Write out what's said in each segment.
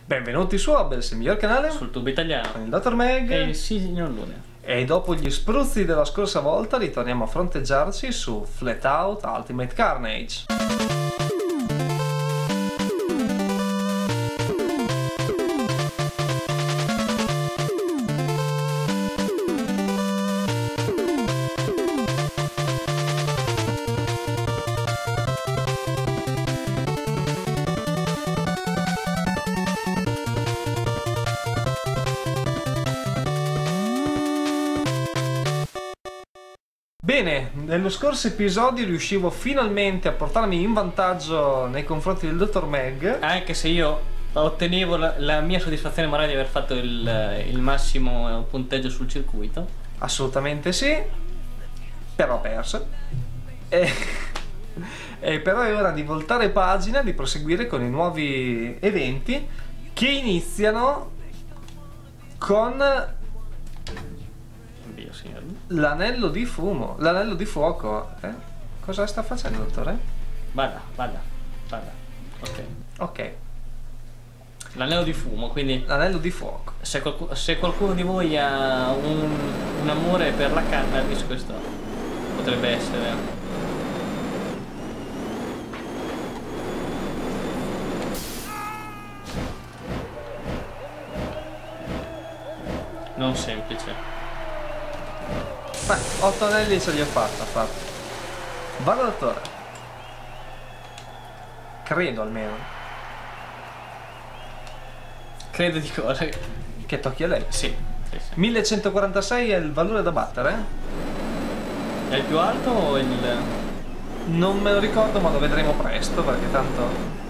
Benvenuti su Hubbles, il miglior canale sul tubo italiano con il Dottor Meg e il signor Lune. E dopo gli spruzzi della scorsa volta ritorniamo a fronteggiarci su Flatout Ultimate Carnage. Bene, nello scorso episodio riuscivo finalmente a portarmi in vantaggio nei confronti del Dottor Meg. Anche se io ottenevo la mia soddisfazione morale di aver fatto il massimo punteggio sul circuito. Assolutamente sì, però ho perso. E però è ora di voltare pagina, di proseguire con i nuovi eventi che iniziano con l'anello di fumo, l'anello di fuoco. Cosa sta facendo, dottore? Vada. Ok. L'anello di fumo, quindi L'anello di fuoco. se qualcuno di voi ha un amore per la cannabis, questo potrebbe essere non semplice. Beh, 8 anelli ce li ho fatto. Vado, dottore. Credo almeno. Credo di cosa? Che tocchi a lei. Sì. 1146 è il valore da battere? È il più alto o il... Non me lo ricordo, ma lo vedremo presto, perché tanto...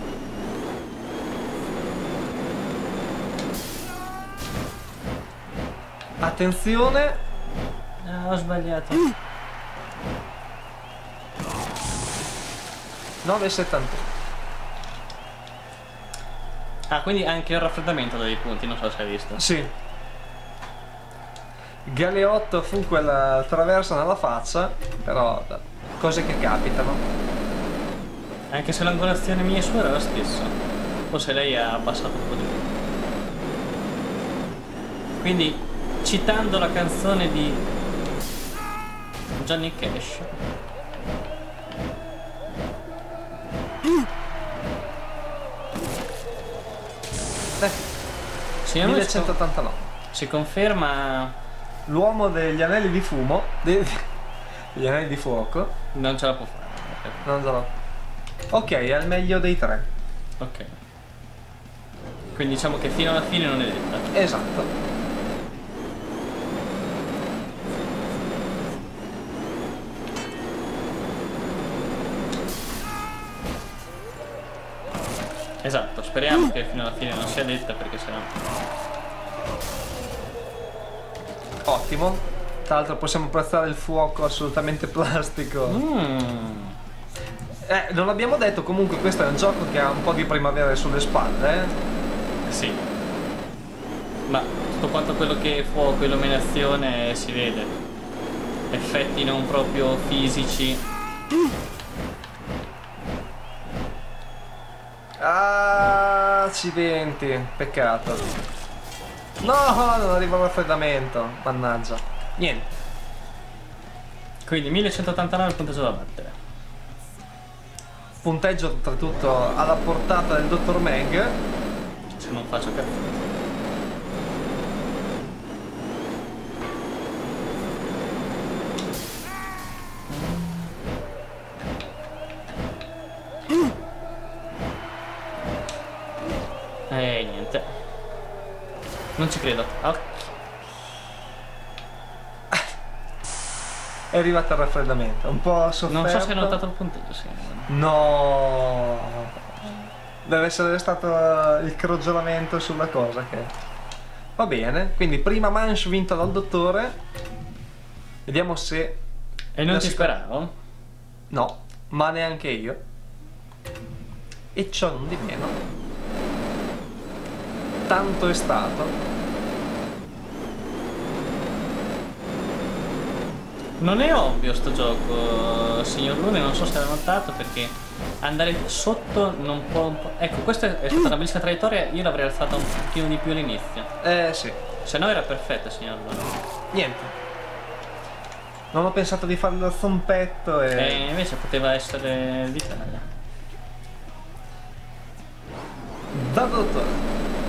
Attenzione! ho sbagliato. 9,71. Ah, quindi anche il raffreddamento dà dei punti, non so se hai visto. Sì. Galeotto fu quella traversa nella faccia, però cose che capitano. Anche se l'angolazione mia e sua era la stessa. Forse lei ha abbassato un po' di più. Quindi, citando la canzone di Johnny Cash, signor 1189. Si conferma. L'uomo degli anelli di fumo, degli anelli di fuoco, Non ce la può fare. non ce l'ho. Ok, è il meglio dei tre. Ok. Quindi diciamo che fino alla fine non è detta. Esatto. Esatto, speriamo che fino alla fine non sia detta, perché sennò... Ottimo. Tra l'altro possiamo apprezzare il fuoco assolutamente plastico. Non l'abbiamo detto, comunque questo è un gioco che ha un po' di primavera sulle spalle, Sì. Ma tutto quanto quello che è fuoco e illuminazione si vede. Effetti non proprio fisici. Accidenti, peccato. No, non arriva il raffreddamento. Mannaggia. Niente. Quindi 1189 il punteggio da battere. Punteggio oltretutto alla portata del Dottor Meg. Se non faccio cazzo. Niente. Non ci credo. È arrivato il raffreddamento. Un po' sofferto. Non so se hai notato il punteggio, sì. No. Deve essere stato il crogiolamento sulla cosa che... Va bene. Quindi prima manche vinta dal dottore. Vediamo se... E non ti speravo? No, ma neanche io. E ciò non di meno, tanto è stato. Non è ovvio sto gioco, signor Lune, non so se l'ha notato, perché andare sotto non può... Ecco, questa è stata una bellissima traiettoria, io l'avrei alzata un pochino di più all'inizio. Sì. Se no era perfetta, signor Luna. Niente. Non ho pensato di fare lo zompetto E invece poteva essere d'Italia. Da dottore.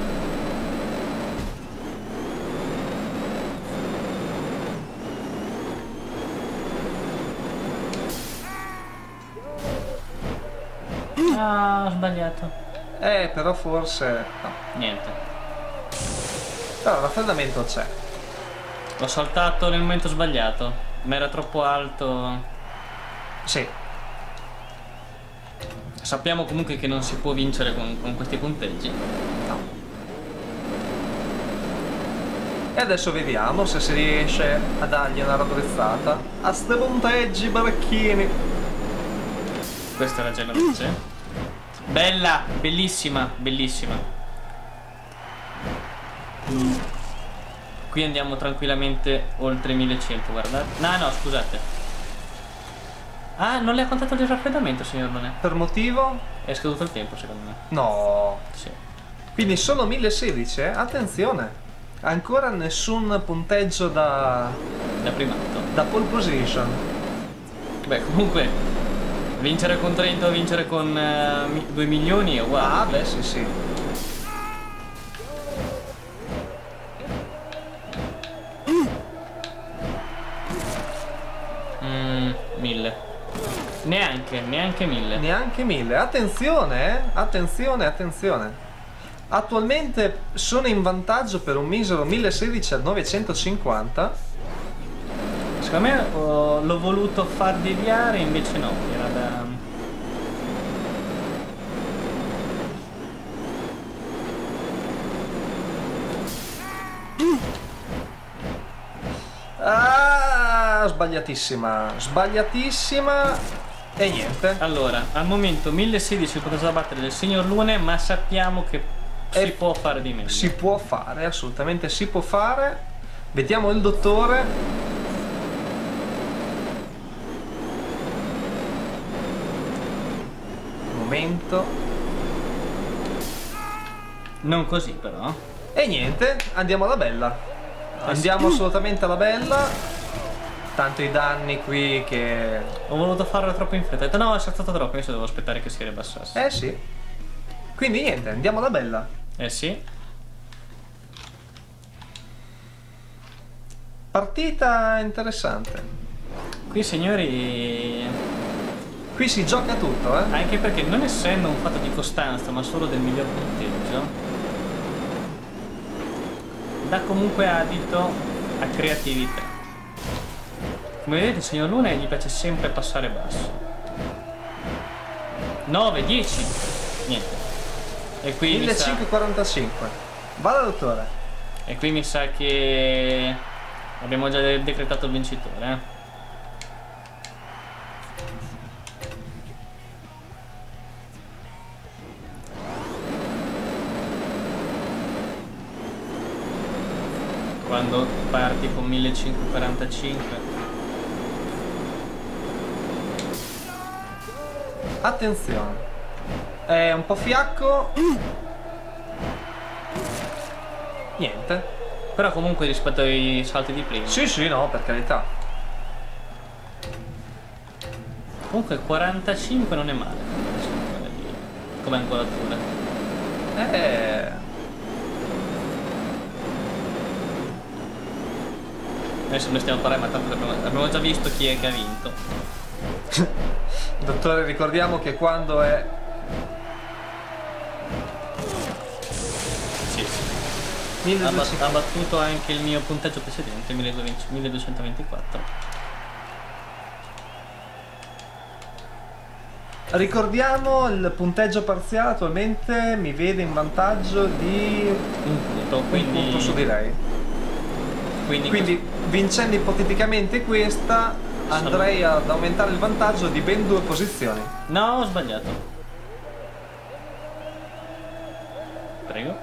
Ah, ho sbagliato. Però forse... no. Niente. Però il raffreddamento c'è. L'ho saltato nel momento sbagliato. Ma era troppo alto. Sì. Sappiamo comunque che non si può vincere con questi punteggi. No. E adesso vediamo se si riesce a dargli una raddrizzata a ste punteggi baracchini. Questa era già la luce. Bella, bellissima, bellissima. Qui andiamo tranquillamente oltre 1100, guardate. No, scusate. Ah, non le ha contato il raffreddamento, signor Lune. Per motivo? È scaduto il tempo, secondo me. No. Sì. Quindi solo 1016, eh? Attenzione. Ancora nessun punteggio da primato. Da pole position. Beh, comunque vincere con 30 o vincere con 2 milioni è uguale. Ah, beh, sì, sì. Mille. Neanche 1000. Neanche 1000. Attenzione, attenzione, attenzione. Attualmente sono in vantaggio per un misero 1016 a 950. Secondo me l'ho voluto far deviare, invece no, era da... Ah, sbagliatissima, sbagliatissima. E niente. Allora, al momento 1016 il punteggio da battere del signor Lune, ma sappiamo che si può fare di meglio. Si può fare, assolutamente si può fare. Vediamo il dottore. Un momento. Non così però. E niente, andiamo alla bella. Andiamo assolutamente alla bella. Tanto i danni qui che... Ho voluto farlo troppo in fretta. Ho detto no, è saltato troppo, invece devo aspettare che si ribassasse. Sì. Quindi niente, andiamo alla bella. Sì. Partita interessante. Qui signori... Qui si gioca tutto, eh. Anche perché non essendo un fatto di costanza, ma solo del miglior punteggio, dà comunque adito a creatività. Come vedete il signor Luna gli piace sempre passare basso. 9, 10. Niente. E qui 1545. Vada dottore. E qui mi sa che abbiamo già decretato il vincitore, eh. Quando parti con 1545. Attenzione. È un po' fiacco. Niente. Però comunque rispetto ai salti di prima. Sì, no, per carità. Comunque 45 non è male. Come angolatura. Adesso noi stiamo parlando, ma tanto abbiamo già visto chi è che ha vinto. Dottore, ricordiamo che quando è... Sì. Ha battuto anche il mio punteggio precedente, 1224. Ricordiamo il punteggio parziale attualmente mi vede in vantaggio di un punto, quindi... un punto su di lei. Quindi vincendo ipoteticamente questa andrei ad aumentare il vantaggio di ben 2 posizioni. No, ho sbagliato. Prego.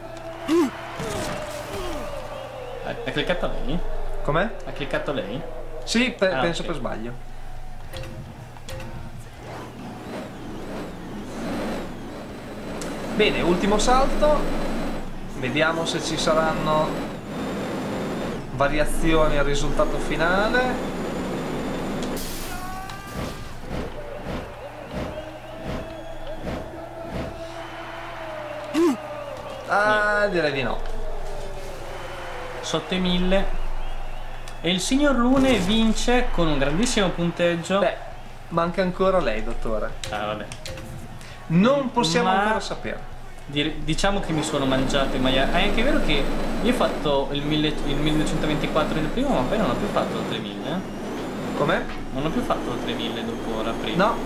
Ha cliccato lei? Com'è? Ha cliccato lei? Sì, penso ok. per sbaglio. Bene, ultimo salto. Vediamo se ci saranno variazioni al risultato finale. Ah, direi di no. Sotto i 1000. E il signor Lune vince con un grandissimo punteggio. Beh, manca ancora lei, dottore. Ah, vabbè. Non possiamo Ma- ancora sapere. Diciamo che mi sono mangiato in maniera. È anche vero che io ho fatto il 1224 nel primo, ma poi non ho più fatto oltre 1000. Com'è? Non ho più fatto oltre 1000 dopo ora prima. No.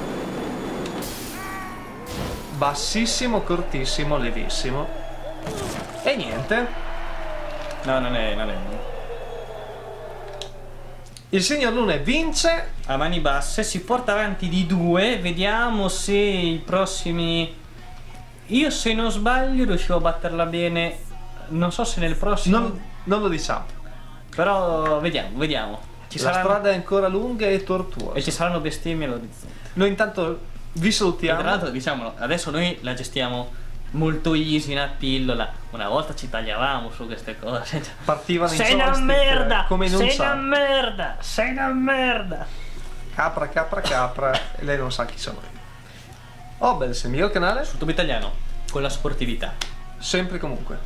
Bassissimo, cortissimo, levissimo. E niente. No, non è. Il signor Lune vince. A mani basse si porta avanti di 2. Vediamo se i prossimi. Io, se non sbaglio, riuscivo a batterla bene. Non so se nel prossimo. Non lo diciamo. Però vediamo. La strada è ancora lunga e tortuosa. E ci saranno bestemmie all'orizzonte. Noi intanto vi E salutiamo. tra l'altro, diciamolo, adesso noi la gestiamo molto easy, una pillola. Una volta ci tagliavamo su queste cose. Partivano in Sei una joystick, merda! come non Sei sa. una merda! Sei una merda! Capra. E lei non sa chi sono io. Oh, bel, se il mio canale. Sul tubo italiano, con la sportività. Sempre e comunque.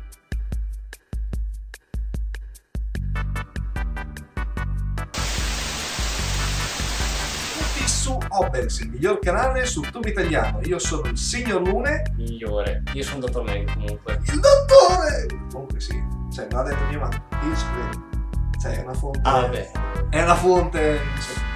Su Obels, il miglior canale sul tubo italiano. Io sono il signor Lune. Migliore. Io sono dottor Meg comunque. Il dottore! Comunque sì. Cioè, me l'ha detto mia mamma. Io ci credo. Cioè, è una fonte. Ah, beh. È una fonte.